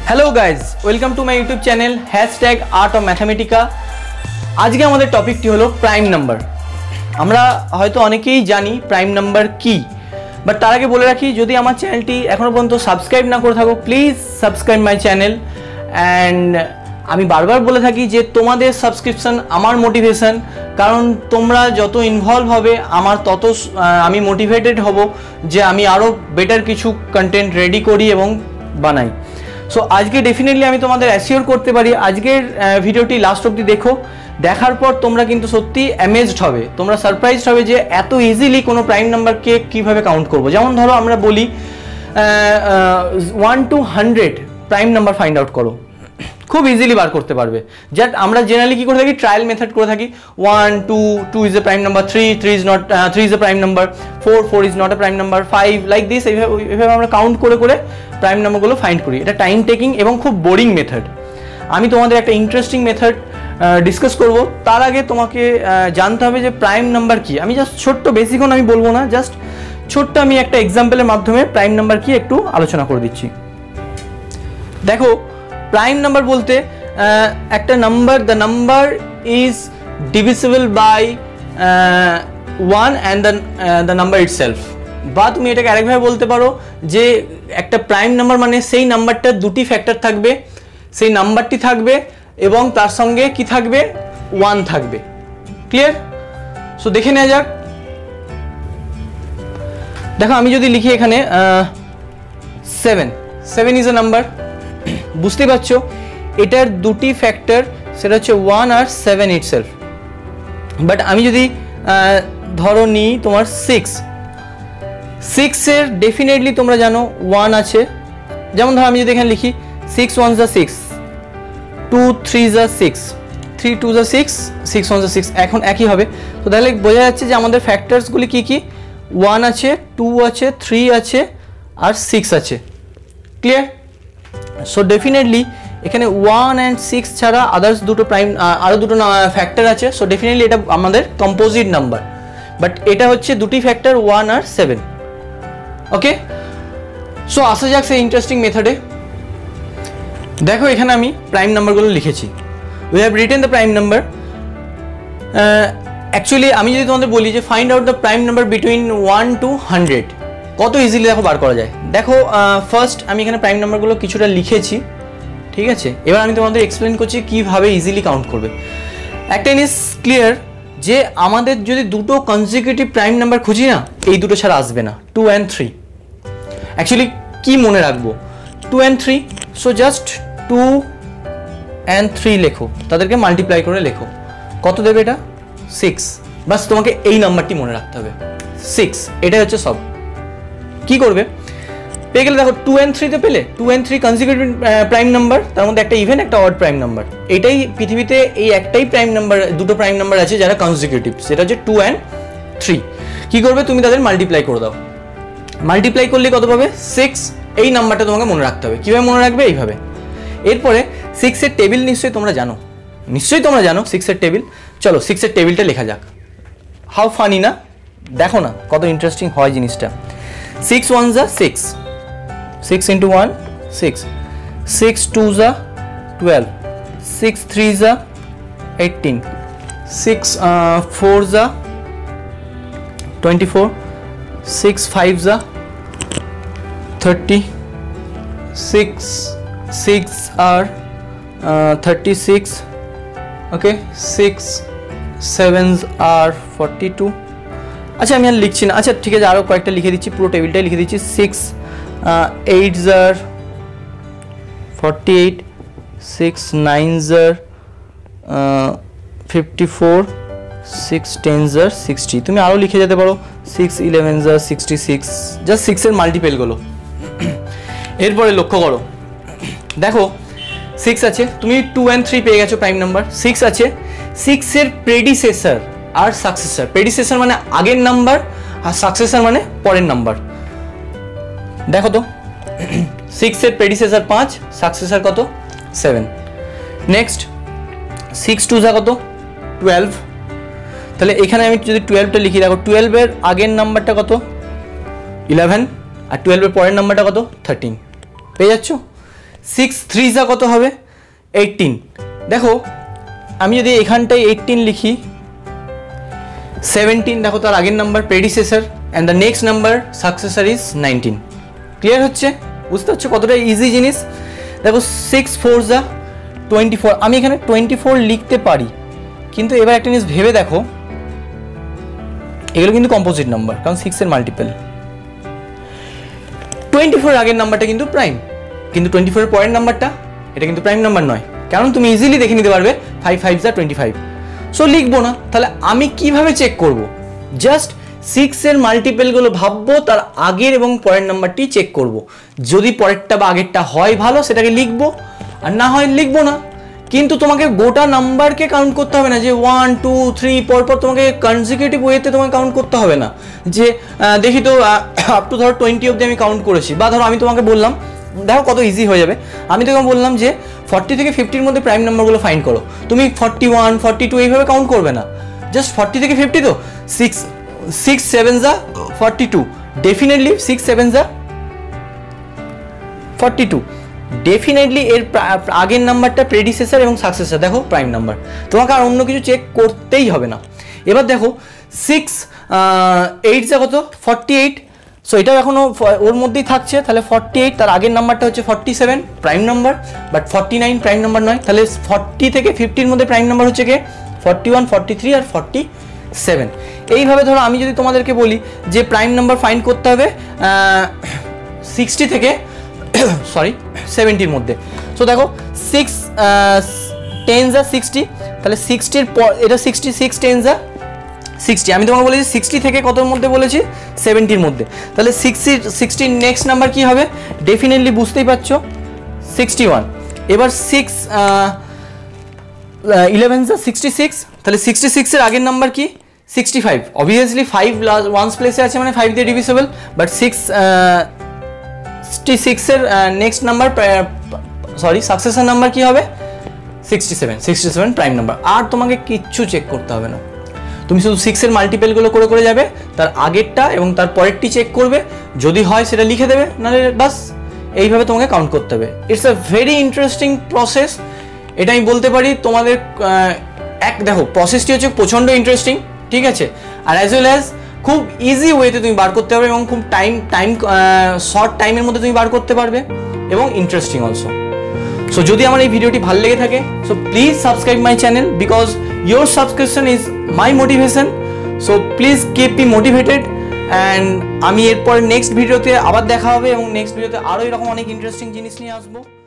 Hello guys welcome to my YouTube channel #art of Mathematica. आज के हमारे टपिकटी hello prime number. আমরা হয়তো অনেকেই জানি প্রাইম নাম্বার কি, বাট তার আগে বলে রাখি যদি আমার চ্যানেলটি এখনো পর্যন্ত সাবস্ক্রাইব না করে থাকো please subscribe my channel. And আমি বারবার বলে থাকি যে তোমাদের সাবস্ক্রিপশন আমার মোটিভেশন, কারণ তোমরা যত ইনভলভ হবে আমার তত আমি মোটিভেটেড হব যে আমি আরও বেটার কিছু কন্টেন্ট রেডি করি এবং বানাই। সো আজকে ডেফিনেটলি আমি তোমাদের অ্যাসিওর করতে পারি আজকের ভিডিওটি লাস্ট অবধি দেখো, দেখার পর তোমরা কিন্তু সত্যি অ্যামেজড হবে, তোমরা সারপ্রাইজড হবে যে এত ইজিলি কোনো প্রাইম নাম্বারকে কীভাবে কাউন্ট করবো। যেমন ধরো আমরা বলি 1 to 100 prime number find out করো, খুব ইজিলি বার করতে পারবে। জাস্ট আমরা জেনারেলি কী করে থাকি, ট্রায়াল মেথড করে থাকি। 1 2 is a prime number, 3 is a prime number, 4 is not a prime number, 5 like this. এইভাবে আমরা কাউন্ট করে করে প্রাইম নাম্বারগুলো ফাইন্ড করি। এটা টাইম টেকিং এবং খুব বোরিং মেথড। আমি তোমাদের একটা ইন্টারেস্টিং মেথড ডিসকাস করব। তার আগে তোমাকে জানতে হবে যে প্রাইম নাম্বার কি। আমি জাস্ট ছোট্ট, বেশিক্ষণ আমি বলবো না, জাস্ট ছোট্ট আমি একটা এক্সাম্পলের মাধ্যমে প্রাইম নাম্বার কি একটু আলোচনা করে দিচ্ছি। দেখো প্রাইম নাম্বার বলতে একটা number, the number is divisible by 1 and the number itself. বা তুমি এটাকে আরেকভাবে বলতে পারো যে একটা প্রাইম নাম্বার মানে সেই নাম্বারটার দুটি ফ্যাক্টর থাকবে, সেই নাম্বারটি থাকবে এবং তার সঙ্গে কি থাকবে, 1 থাকবে। ক্লিয়ার? সো দেখে নেওয়া যাক। দেখো আমি যদি লিখি এখানে 7 ইজ এ নাম্বার, বুঝতে পারছো এটার দুটি ফ্যাক্টর, সেটা হচ্ছে 1 আর 7 ইটসেলফ। বাট আমি যদি ধরো নিই তোমার 6 এর ডেফিনেটলি তোমরা জানো 1 আছে। যেমন ধরো আমি যদি এখানে লিখি 6 1 যা 6, 2 3 যা 6, 3 2 যা 6, 6 1 যা 6, এখন একই হবে। তো তাহলে বোঝা যাচ্ছে যে আমাদের ফ্যাক্টরসগুলি কি কি, 1 আছে, 2 আছে, 3 আছে আর 6 আছে। ক্লিয়ার? সো ডেফিনেটলি এখানে 1 অ্যান্ড 6 ছাড়া আদার্স দুটো প্রাইম, আরও দুটো ফ্যাক্টর আছে। সো ডেফিনেটলি এটা আমাদের কম্পোজিট নাম্বার, বাট এটা হচ্ছে দুটি ফ্যাক্টর 1 আর 7। ওকে, সো আসা যাক সেই ইন্টারেস্টিং মেথডে। দেখো এখানে আমি প্রাইম নাম্বারগুলো লিখেছি। We have written the prime number. Actually আমি যদি তোমাদের বলি যে find out the prime number between 1 to 100, কত ইজিলি দেখো বার করা যায়। দেখো ফার্স্ট আমি এখানে প্রাইম নাম্বারগুলো কিছুটা লিখেছি, ঠিক আছে। এবার আমি তোমাদের এক্সপ্লেন করছি কীভাবে ইজিলি কাউন্ট করবে। একটা জিনিস ক্লিয়ার যে আমাদের যদি দুটো কনজিকিউটিভ প্রাইম নাম্বার খুঁজি না, এই দুটো ছাড়া আসবে না, 2 and 3। অ্যাকচুয়ালি কি মনে রাখবো, 2 and 3। সো জাস্ট 2 and 3 লেখো, তাদেরকে মাল্টিপ্লাই করে লেখো, কত দেবে এটা, 6। বাস তোমাকে এই নাম্বারটি মনে রাখতে হবে, 6। এটাই হচ্ছে সব। কি করবে, পেয়ে গেলে দেখো 2 and 3 তে পেলে, 2 and 3 কনজিকিউটিভ প্রাইম নাম্বার, তার মধ্যে একটা ইভেন একটা অড প্রাইম নাম্বার। এটাই পৃথিবীতে এই একটাই প্রাইম নাম্বার, দুটো প্রাইম নাম্বার আছে যারা কনজিকিউটিভ, সেটা হচ্ছে 2 and 3। কি করবে, তুমি তাদের মাল্টিপ্লাই করে দাও। মাল্টিপ্লাই করলে কত পাবে, 6। এই নাম্বারটা তোমাকে মনে রাখতে হবে। কীভাবে মনে রাখবে, এইভাবে। এরপরে 6 এর টেবিল নিশ্চয়ই তোমরা জানো, 6 এর টেবিল। চলো 6 এর টেবিলটা লেখা যাক। হাউ ফানি না, দেখো না কত ইন্টারেস্টিং হয় জিনিসটা। 6 1 যা 6, 6 into 1 6, 6 2 যা 12, 6 3 যা 18, 6 4 যা 24, 6 5 যা 30, 6 are 36, okay, 6 7s are 42। আচ্ছা আমি আর লিখছি না, আচ্ছা ঠিক আছে আরও কয়েকটা লিখে দিচ্ছি, পুরো টেবিলটাই লিখে দিচ্ছি। 6 8s are 48, 6 9s are 54, 6 10s are 60। তুমি আরও লিখে যেতে পারো, 6 11s are 66। জাস্ট 6 এর মাল্টিপেলগুলো। এরপরে লক্ষ্য করো, দেখো 6 আছে, তুমি 2 and 3 পেয়ে গেছো প্রাইম নাম্বার। 6 আছে, 6 এর প্রেডিসেসর আর সাকসেসর। প্রেডিসেসর মানে আগের নাম্বার আর সাকসেসর মানে পরের নাম্বার। দেখো তো 6 এর প্রেডিসেসর 5, সাকসেসর কত, 7। নেক্সট 6 2 যা কত, 12। তাহলে এখানে আমি যদি 12টা লিখি, দেখো 12 এর আগের নাম্বারটা কত, 11, আর 12 এর পরের নাম্বারটা কত, 13। পেয়ে যাচ্ছ। 6 3 যা কত হবে 18। দেখো আমি যদি এখানটায় 18 লিখি, 17 দেখো তার আগের number predecessor, and the next number successor is 19। Clear হচ্ছে? বুঝতে পারছো কতটা ইজি জিনিস? দেখো 6 4 যা 24, আমি এখানে 24 লিখতে পারি, কিন্তু এবার একটা জিনিস ভেবে দেখো, এগুলো কিন্তু কম্পোজিট নাম্বার, কারণ 6 এর মাল্টিপল। 24 আগের নাম্বারটা কিন্তু প্রাইম, কিন্তু 24 এর পরের নাম্বারটা এটা কিন্তু প্রাইম নাম্বার নয়, কারণ তুমি ইজিলি দেখে নিতে পারবে 5 5 যা 25। সো লিখবো না, তাহলে আমি কিভাবে চেক করব? জাস্ট 6 এর মাল্টিপলগুলো ভাববো, তার আগের এবং পরের নাম্বারটি চেক করব। যদি পরেরটা বা আগেরটা হয় ভালো, সেটাকে লিখবো, আর না হয় লিখবো না। কিন্তু তোমাকে গোটা নাম্বারকে কাউন্ট করতে হবে না, যে 1 2 3 পরপর তোমাকে কনজিকিউটিভ ওয়েতে তোমাকে কাউন্ট করতে হবে না, যে দেখি তো আপ টু ধরো 20 অবধি আমি কাউন্ট করেছি, বা ধরো আমি তোমাকে বললাম, দেখো কত ইজি হয়ে যাবে, আমি তোমাকে বললাম যে 40 থেকে 50-র মধ্যে প্রাইম নাম্বারগুলো ফাইন্ড করো, তুমি 41 42 এইভাবে কাউন্ট করবে না, জাস্ট 40 থেকে 50 তো 6 7 যা 42, ডেফিনেটলি 6 7 যা 42, ডেফিনেটলি এর আগের নাম্বারটা প্রেডিসেসর এবং সাকসেসর, দেখো প্রাইম নাম্বার, তোমাকে আর অন্য কিছু চেক করতেই হবে না। এবার দেখো 6 8 যা কত 48, সো এটাও এখনও ওর মধ্যেই থাকছে, তাহলে 48, তার আগের নাম্বারটা হচ্ছে 47 prime number, but 49 prime number নয়, তাহলে 40 থেকে 50-র মধ্যে প্রাইম নাম্বার হচ্ছে কে 41 43 আর 47। এইভাবে ধরো আমি যদি তোমাদেরকে বলি যে প্রাইম নাম্বার ফাইন্ড করতে হবে 60 থেকে 70-র মধ্যে, সো দেখো 6 10 যা 60, তাহলে 60-র পর এটা 66 10 যা 60, আমি তোমাকে বলেছি 60 থেকে কতর মধ্যে বলেছি 70-র মধ্যে, তাহলে 60 নেক্সট নাম্বার কি হবে? ডেফিনেটলি বুঝতেই পারছো 61। এবার 6 11 যা 66, তাহলে 66 এর আগের নাম্বার কি 65, অবভিয়াসলি 5 ওয়ান্স প্লেসে আছে মানে 5 দিয়ে ডিভিজিবল, বাট 66 এর নেক্সট নাম্বার সাকসেসর নাম্বার কি হবে 67 প্রাইম নাম্বার। আর তোমাকে কিচ্ছু চেক করতে হবে না, তুমি শুধু 6 এর মাল্টিপলগুলো করে করে যাবে, তার আগেরটা এবং তার পরেরটি চেক করবে, যদি হয় সেটা লিখে দেবে, নাহলে বাস এইভাবে তোমাকে কাউন্ট করতে হবে। It's a very interesting process, এটা আমি বলতে পারি তোমাদের। দেখো প্রসেসটি হচ্ছে প্রচণ্ড ইন্টারেস্টিং, ঠিক আছে, আর অ্যাজ ওয়েল অ্যাজ খুব ইজি ওয়েতে তুমি বার করতে পারবে, এবং খুব শর্ট টাইমের মধ্যে তুমি বার করতে পারবে, এবং ইন্টারেস্টিং অলসো। সো যদি আমার এই ভিডিওটি ভালো লেগে থাকে, so please subscribe my channel, because your subscription is my motivation, so please keep me motivated, and আমি এরপর নেক্সট ভিডিওতে আবার দেখা হবে, এবং নেক্সট ভিডিওতে আরও এরকম অনেক ইন্টারেস্টিং জিনিস নিয়ে আসবো।